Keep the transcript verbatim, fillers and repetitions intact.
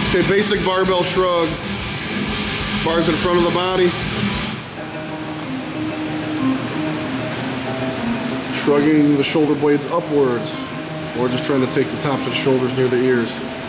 Okay, basic barbell shrug. Bars in front of the body. Shrugging the shoulder blades upwards, or just trying to take the tops of the shoulders near the ears.